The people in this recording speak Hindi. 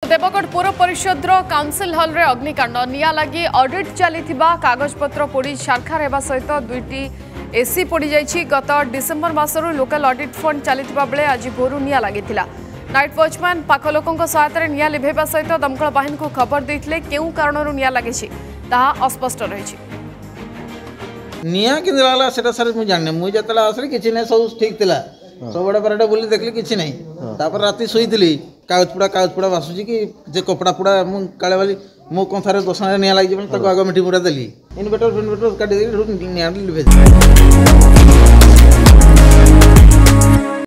देवगढ़ पौर परिषद काउंसिल हल रे अग्निकांड निया लगी ऑडिट चली कागजपत्र पोड़ी छारखार होगा सहित दुईटी एसी पोड़ी जाइए। गत डिसेम्बर मासरू लोकल ऑडिट फंड चली बेले आज भोरू निया लगी नाइट वॉचमैन पाख लोकों सहायता निया लिभेवा सहित दमकल बाहिनी को खबर देते क्यों कारण निया लगी अस्पष्ट रही। निया कि सेटा सर मुझे जाने मुझे आसली किसी ना सब ठीक था सब बड़ा बड़ा बोली देखली किसी ना तापर राति शोली कागज पुड़ा भाषुची कि जे कपड़ा पुड़ा काले वाली मो कंथार 10 निया लगी आग मिठी पुड़ा देली इनभेटर काटी निया लिभे।